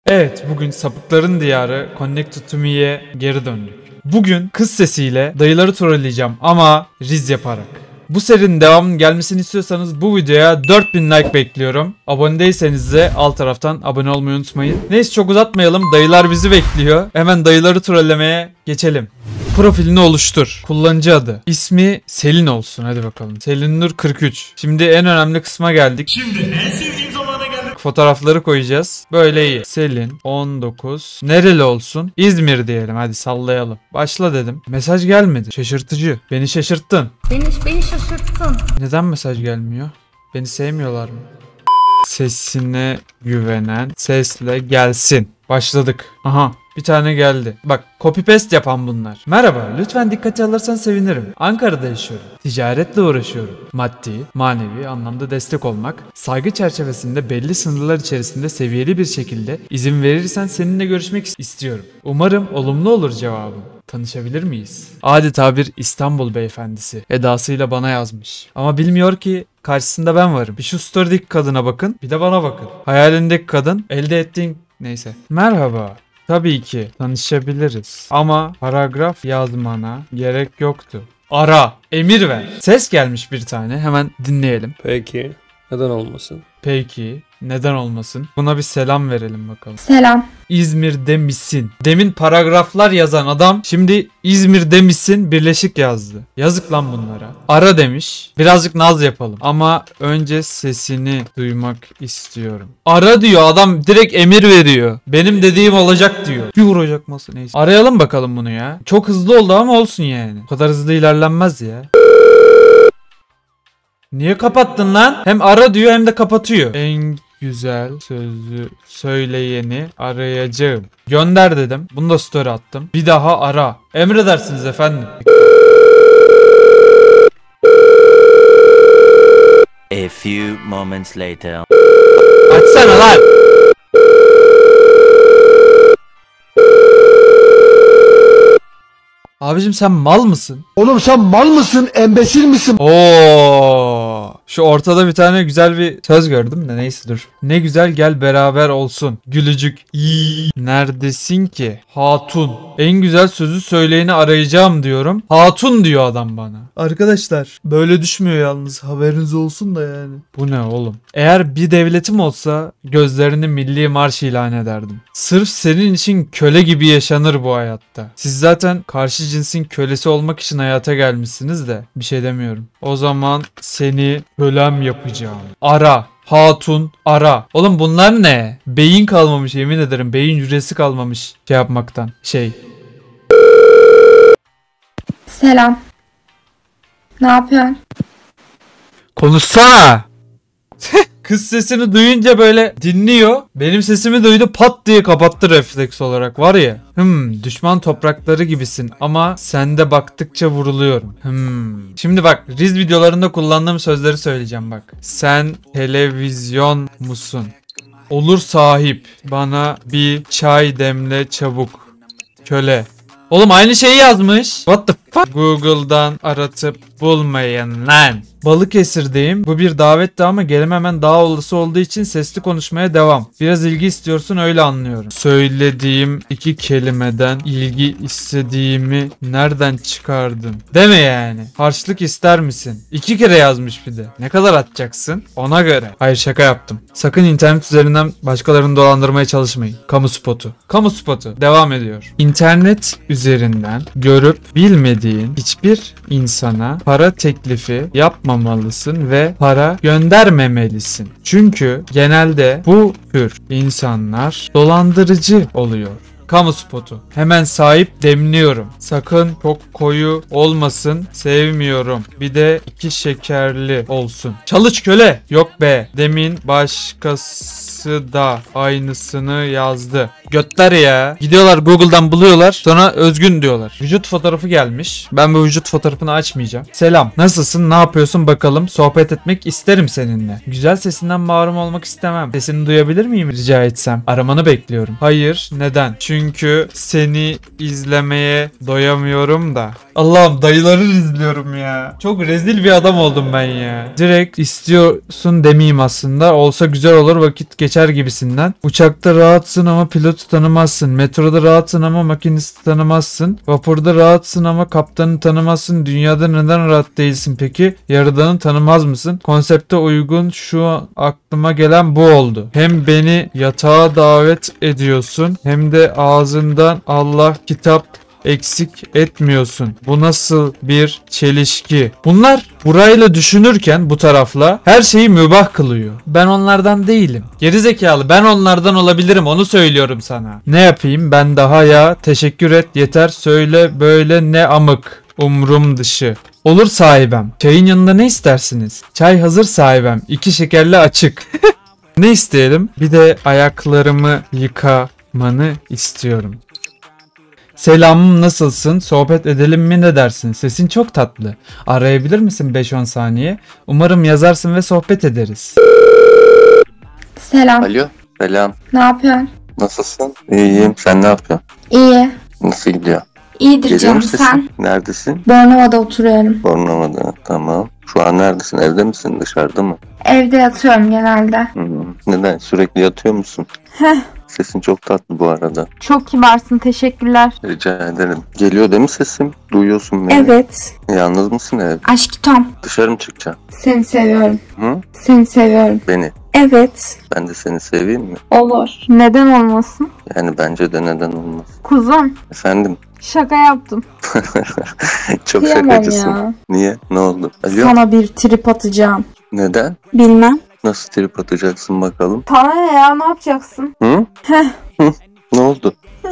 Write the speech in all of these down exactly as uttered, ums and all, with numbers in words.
Evet, bugün Sapıkların Diyarı Connected to Me'ye geri döndük. Bugün kız sesiyle dayıları trolleyeceğim ama riz yaparak. Bu serinin devamının gelmesini istiyorsanız bu videoya dört bin like bekliyorum. Abone değilseniz de alt taraftan abone olmayı unutmayın. Neyse çok uzatmayalım, dayılar bizi bekliyor. Hemen dayıları trollemeye geçelim. Profilini oluştur. Kullanıcı adı. İsmi Selin olsun. Hadi bakalım. Selinur kırk üç. Şimdi en önemli kısma geldik. Şimdi en sevdiğim zamana geldik. Fotoğrafları koyacağız. Böyle iyi. Selin on dokuz. Nereli olsun? İzmir diyelim. Hadi sallayalım. Başla dedim. Mesaj gelmedi. Şaşırtıcı. Beni şaşırttın. Beni, beni şaşırttın. Neden mesaj gelmiyor? Beni sevmiyorlar mı? Sesine güvenen sesle gelsin. Başladık. Aha. Bir tane geldi. Bak copy paste yapan bunlar. Merhaba, lütfen dikkate alırsan sevinirim. Ankara'da yaşıyorum. Ticaretle uğraşıyorum. Maddi, manevi anlamda destek olmak, saygı çerçevesinde belli sınırlar içerisinde seviyeli bir şekilde izin verirsen seninle görüşmek istiyorum. Umarım olumlu olur cevabım. Tanışabilir miyiz? Adeta bir İstanbul beyefendisi edasıyla bana yazmış. Ama bilmiyor ki karşısında ben varım. Bir şu story'deki kadına bakın, bir de bana bakın. Hayalindeki kadın, elde ettiğin neyse. Merhaba. Tabii ki tanışabiliriz ama paragraf yazmana gerek yoktu. Ara, emir ver. Ses gelmiş bir tane, hemen dinleyelim. Peki, neden olmasın? Peki, neden olmasın? Buna bir selam verelim bakalım. Selam. İzmir'de misin? Demin paragraflar yazan adam şimdi İzmir'de misin birleşik yazdı. Yazık lan bunlara. Ara demiş. Birazcık naz yapalım. Ama önce sesini duymak istiyorum. Ara diyor adam, direkt emir veriyor. Benim dediğim olacak diyor. Bir vuracak masa neyse. Arayalım bakalım bunu ya. Çok hızlı oldu ama olsun yani. O kadar hızlı ilerlenmez ya. Niye kapattın lan? Hem ara diyor hem de kapatıyor. En güzel sözü söyleyeni arayacağım. Gönder dedim. Bunu da story attım. Bir daha ara. Emredersiniz efendim. A few moments later. Açsana lan. Abicim sen mal mısın? Oğlum sen mal mısın? Embesil misin? Oo, şu ortada bir tane güzel bir söz gördüm de neyse dur. Ne güzel gel beraber olsun. Gülücük. İyi. Neredesin ki? Hatun. En güzel sözü söyleyeni arayacağım diyorum. Hatun diyor adam bana. Arkadaşlar böyle düşmüyor yalnız. Haberiniz olsun da yani. Bu ne oğlum? Eğer bir devletim olsa gözlerini milli marş ilan ederdim. Sırf senin için köle gibi yaşanır bu hayatta. Siz zaten karşı cinsin kölesi olmak için hayata gelmişsiniz de bir şey demiyorum. O zaman seni kölem yapacağım. Ara. Hatun ara. Oğlum bunlar ne? Beyin kalmamış, yemin ederim. Beyin hücresi kalmamış şey yapmaktan. Şey. Selam. Ne yapıyorsun? Konuşsana. Kız sesini duyunca böyle dinliyor. Benim sesimi duydu, pat diye kapattı refleks olarak. Var ya. Hmm, düşman toprakları gibisin ama sende baktıkça vuruluyorum. Hmm. Şimdi bak, Riz videolarında kullandığım sözleri söyleyeceğim bak. Sen televizyon musun? Olur sahip. Bana bir çay demle çabuk. Köle. Oğlum aynı şeyi yazmış. What the fuck? Google'dan aratıp bulmayın lan. Balıkesir'deyim. Bu bir davetti ama gelememem daha olası olduğu için sesli konuşmaya devam. Biraz ilgi istiyorsun, öyle anlıyorum. Söylediğim iki kelimeden ilgi istediğimi nereden çıkardın? Deme yani. Harçlık ister misin? İki kere yazmış bir de. Ne kadar atacaksın? Ona göre. Hayır, şaka yaptım. Sakın internet üzerinden başkalarını dolandırmaya çalışmayın. Kamu spotu. Kamu spotu. Devam ediyor. İnternet üzerinden görüp bilmediğin hiçbir insana para teklifi yapmamalısın ve para göndermemelisin. Çünkü genelde bu tür insanlar dolandırıcı oluyor. Kamu spotu. Hemen sahip demliyorum. Sakın çok koyu olmasın. Sevmiyorum. Bir de iki şekerli olsun. Çalış köle. Yok be. Demin başkası da aynısını yazdı. Götler ya. Gidiyorlar Google'dan buluyorlar. Sonra özgün diyorlar. Vücut fotoğrafı gelmiş. Ben bu vücut fotoğrafını açmayacağım. Selam. Nasılsın? Ne yapıyorsun bakalım? Sohbet etmek isterim seninle. Güzel sesinden mahrum olmak istemem. Sesini duyabilir miyim rica etsem? Aramanı bekliyorum. Hayır. Neden? Çünkü Çünkü seni izlemeye doyamıyorum da. Allah'ım dayıları izliyorum ya. Çok rezil bir adam oldum ben ya. Direkt istiyorsun demeyeyim aslında. Olsa güzel olur, vakit geçer gibisinden. Uçakta rahatsın ama pilotu tanımazsın. Metroda rahatsın ama makinisti tanımazsın. Vapurda rahatsın ama kaptanı tanımazsın. Dünyada neden rahat değilsin peki? Yaradanı tanımaz mısın? Konsepte uygun şu an aklıma gelen bu oldu. Hem beni yatağa davet ediyorsun hem de ağzından Allah kitap eksik etmiyorsun. Bu nasıl bir çelişki? Bunlar burayla düşünürken bu tarafla her şeyi mübah kılıyor. Ben onlardan değilim. Gerizekalı, ben onlardan olabilirim, onu söylüyorum sana. Ne yapayım ben daha ya? Teşekkür et yeter, söyle böyle ne amık. Umrum dışı. Olur sahibem. Çayın yanında ne istersiniz? Çay hazır sahibem. İki şekerli açık. Ne isteyelim? Bir de ayaklarımı yıkamanı istiyorum. Selamım, nasılsın? Sohbet edelim mi, ne dersin? Sesin çok tatlı. Arayabilir misin beş on saniye? Umarım yazarsın ve sohbet ederiz. Selam. Alo, selam. Ne yapıyorsun? Nasılsın? İyiyim. Sen ne yapıyorsun? İyi. Nasıl gidiyor? İyidir Geliyor canım, mu sesin? sen? Neredesin? Bornova'da oturuyorum. Bornova'da. Tamam. Şu an neredesin? Evde misin? Dışarıda mı? Evde yatıyorum genelde. Hmm. Neden? Sürekli yatıyor musun? Heh. Sesin çok tatlı bu arada. Çok kibarsın, teşekkürler. Rica ederim. Geliyor değil mi sesim? Duyuyorsun beni. Evet. Yalnız mısın evde? Aşk Tom. Dışarı mı çıkacaksın? Seni seviyorum. Hı? Seni seviyorum. Beni. Evet. Ben de seni seveyim mi? Olur. Neden olmasın? Yani bence de neden olmaz. Kuzum. Efendim? Şaka yaptım. Çok Kıyamam şakacısın. ya. Niye? Ne oldu? Alo? Sana bir trip atacağım. Neden? Bilmem. Nasıl trip atacaksın bakalım? Sana ne ya, ne yapacaksın? Hı? Heh. Hı? Ne oldu?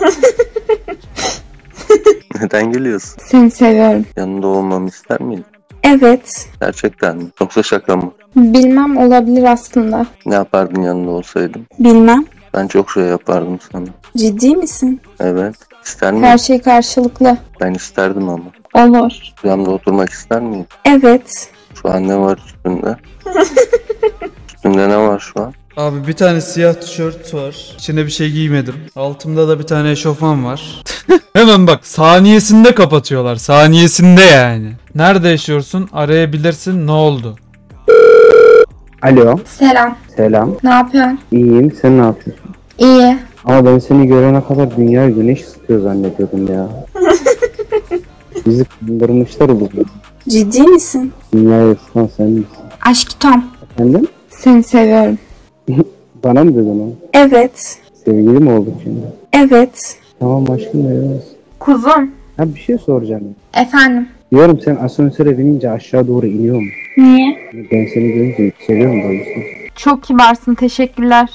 Neden gülüyorsun? Seni seviyorum. Yanında olmamı ister miydin? Evet. Gerçekten mi? Yoksa şaka mı? Bilmem, olabilir aslında. Ne yapardın yanında olsaydım? Bilmem. Ben çok şey yapardım sana. Ciddi misin? Evet. İster miydin? Her şey karşılıklı. Ben isterdim ama. Olur. Yanında oturmak ister miydin? Evet. Şu an ne var üstünde? Üstünde ne var şu an? Abi bir tane siyah tişört var. İçine bir şey giymedim. Altımda da bir tane eşofman var. Hemen bak, saniyesinde kapatıyorlar. Saniyesinde yani. Nerede yaşıyorsun? Arayabilirsin. Ne oldu? Alo, Selam. selam. Ne yapıyorsun? İyiyim, sen ne yapıyorsun? İyi. Ama ben seni görene kadar dünya güneş ısıtıyor zannediyordum ya. Bizi kandırmışlar bu. Ciddi misin? Dünyayı ısıtan sen misin? Aşk Tom. Efendim? Seni seviyorum. Bana mı dedin o? Evet. Sevgili mi olduk şimdi? Evet. Tamam aşkım, veriyoruz. Kuzum. Ha, bir şey soracağım. Efendim. Diyorum, sen asansöre binince aşağı doğru iniyor mu? Niye? Ben seni görünce yükseliyorum doğrusu. Çok kibarsın, teşekkürler.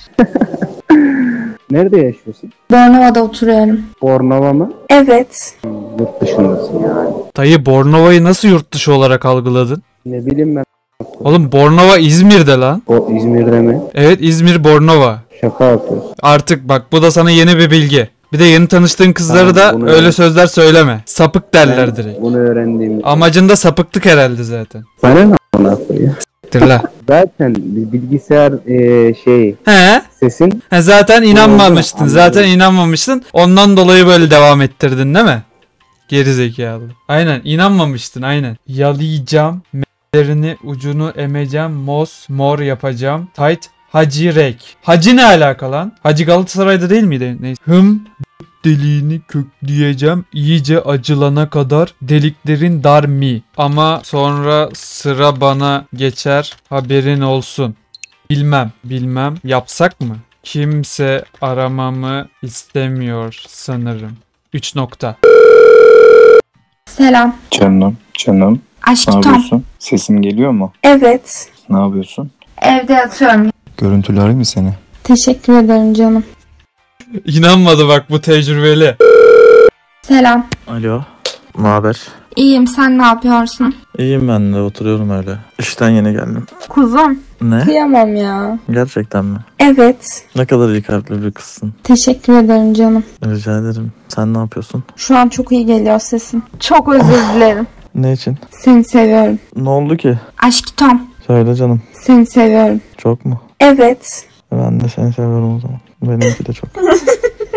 Nerede yaşıyorsun? Bornova'da oturuyorum. Bornova mı? Evet. Yurt dışındasın yani. Dayı, Bornova'yı nasıl yurt dışı olarak algıladın? Ne bileyim ben. Oğlum Bornova İzmir'de lan. O İzmir'de mi? Evet, İzmir Bornova. Şaka yapıyorsun. Artık bak, bu da sana yeni bir bilgi. Bir de yeni tanıştığın kızları Tamam, da bunu öyle öğren. sözler söyleme. Sapık derler Ben direkt. bunu öğrendiğim. Amacında sapıklık herhalde zaten. Bana ne a**ına koyuyor? Dirla. Zaten bilgisayar eee, şey He? sesin He, zaten inanmamıştın. Anladım. Zaten inanmamıştın. Ondan dolayı böyle devam ettirdin değil mi? Geri zekalı. Aynen, inanmamıştın aynen. Yalayacağım. Merini ucunu emeceğim. Mos mor yapacağım. Tight. Hacı Rek. Hacı ne alaka lan? Hacı Galatasaray'da değil miydi? Neyse. Hım deliğini kökleyeceğim iyice acılana kadar, deliklerin dar mi? Ama sonra sıra bana geçer, haberin olsun. Bilmem, bilmem. Yapsak mı? Kimse aramamı istemiyor sanırım. üç nokta. Selam. Canım, canım. Aşk Ne Tom. yapıyorsun? Sesim geliyor mu? Evet. Ne yapıyorsun? Evde yatıyorum. Görüntülü arayayım mı seni? Teşekkür ederim canım. İnanmadı bak, bu tecrübeli. Selam. Alo, ne haber? İyiyim, sen ne yapıyorsun? İyiyim, ben de oturuyorum öyle. İşten yeni geldim. Kuzum. Ne? Kıyamam ya. Gerçekten mi? Evet. Ne kadar iyi kalpli bir kızsın. Teşekkür ederim canım. Rica ederim. Sen ne yapıyorsun? Şu an çok iyi geliyor sesin. Çok özür dilerim. Ne için? Seni seviyorum. Ne oldu ki? Aşk Tom. Söyle canım. Seni seviyorum. Çok mu? Evet. Ben de seni seviyorum o zaman. Benimki de çok. Ne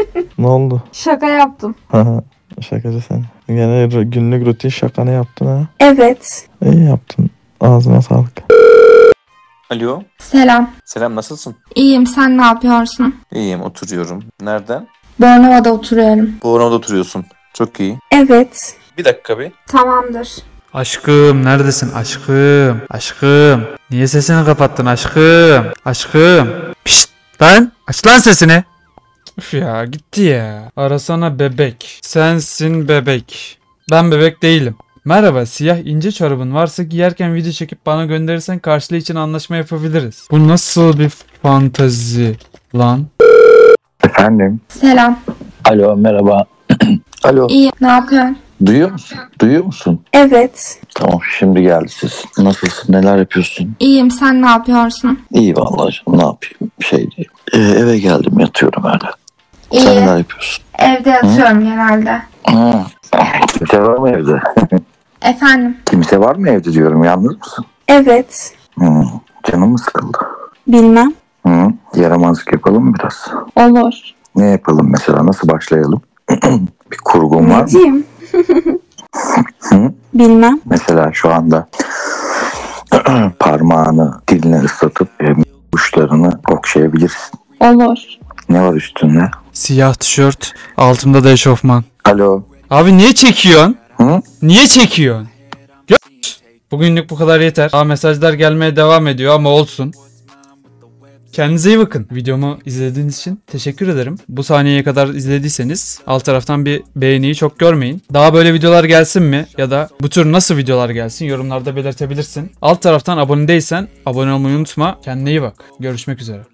Ne oldu? Şaka yaptım. Haha, şakacı sen. Gene r- günlük rutin şakanı yaptın ha. Evet. İyi yaptın. Ağzına sağlık. Alo. Selam. Selam, nasılsın? İyiyim, sen ne yapıyorsun? İyiyim, oturuyorum. Nereden? Bornova'da oturuyorum. Bornova'da oturuyorsun. Çok iyi. Evet. Bir dakika bir. Tamamdır. Aşkım neredesin aşkım? Aşkım. Niye sesini kapattın aşkım? Aşkım. Pişt lan. Aç lan sesini. Üf ya gitti ya. Arasana bebek. Sensin bebek. Ben bebek değilim. Merhaba, siyah ince çorabın varsa giyerken video çekip bana gönderirsen karşılığı için anlaşma yapabiliriz. Bu nasıl bir fantezi lan? Efendim. Selam. Alo, merhaba. Alo. İyi. Ne yapıyorsun? Duyuyor musun? Duyuyor musun? Evet. Tamam, şimdi geldi ses. Nasılsın? Neler yapıyorsun? İyiyim, sen ne yapıyorsun? İyi vallahi canım. Ne yapayım? Bir şey değil. Ee, eve geldim, yatıyorum öyle. İyi. Sen neler yapıyorsun? Evde yatıyorum genelde. Hı. Kimse var mı evde? Efendim? Kimse var mı evde diyorum. Yalnız mısın? Evet. Hı. Canım mı sıkıldı? Bilmem. Hı. Yaramazlık yapalım mı biraz? Olur. Ne yapalım mesela? Nasıl başlayalım? Bir kurgun var mı? diyeyim? Hı? Bilmem. Mesela şu anda parmağını diline ıslatıp e, uçlarını okşayabilirsin. Olur. Ne var üstünde? Siyah tişört, altımda da eşofman. Alo. Abi niye çekiyorsun? Hı? Niye çekiyorsun? Gö- Bugünlük bu kadar yeter. Daha mesajlar gelmeye devam ediyor ama olsun. Kendinize iyi bakın. Videomu izlediğiniz için teşekkür ederim. Bu saniyeye kadar izlediyseniz alt taraftan bir beğeniyi çok görmeyin. Daha böyle videolar gelsin mi? Ya da bu tür nasıl videolar gelsin? Yorumlarda belirtebilirsin. Alt taraftan abone değilsen abone olmayı unutma. Kendine iyi bak. Görüşmek üzere.